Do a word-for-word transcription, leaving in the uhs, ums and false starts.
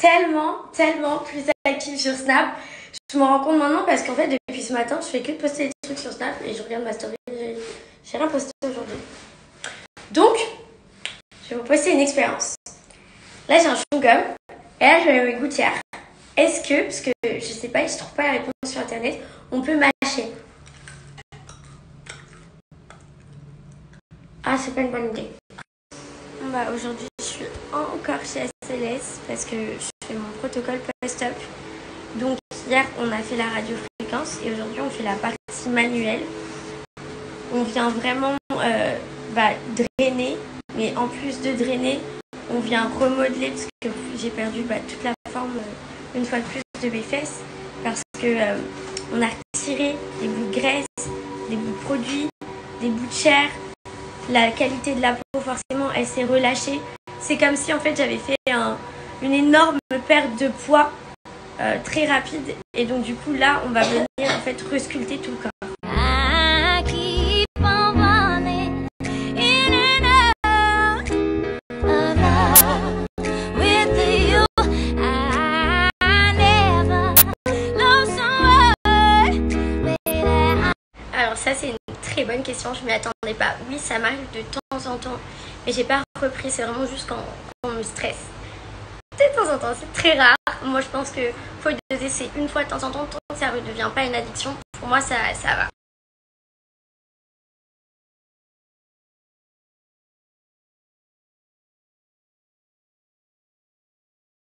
tellement, tellement plus active sur Snap. Je me rends compte maintenant parce qu'en fait, depuis ce matin, je fais que de poster des trucs sur Snap et je regarde ma story. J'ai, j'ai rien posté aujourd'hui. Donc, je vais vous poster une expérience. Là, j'ai un chewing-gum et là, je mets mes gouttières. Est-ce que, parce que je sais pas, je trouve pas la réponse sur internet, on peut mâcher? Ah, c'est pas une bonne idée. Bah, aujourd'hui, je suis encore chez S L S parce que je fais mon protocole post-op. Donc, hier, on a fait la radiofréquence et aujourd'hui, on fait la partie manuelle. On vient vraiment euh, bah, drainer, mais en plus de drainer, on vient remodeler parce que j'ai perdu bah, toute la forme, euh, une fois de plus, de mes fesses parce que euh, on a retiré des bouts de graisse, des bouts de produits, des bouts de chair. La qualité de la peau, forcément, elle s'est relâchée. C'est comme si, en fait, j'avais fait un, une énorme perte de poids euh, très rapide. Et donc, du coup, là, on va venir, en fait, resculpter tout le corps. Alors ça, c'est une très bonne question, je m'y attendais pas. Oui, ça m'arrive de temps en temps, mais j'ai pas repris, c'est vraiment juste quand, quand on me stresse. De temps en temps, c'est très rare. Moi, je pense que faut doser, c'est une fois de temps en temps, tant que ça ne devient pas une addiction. Pour moi, ça, ça va.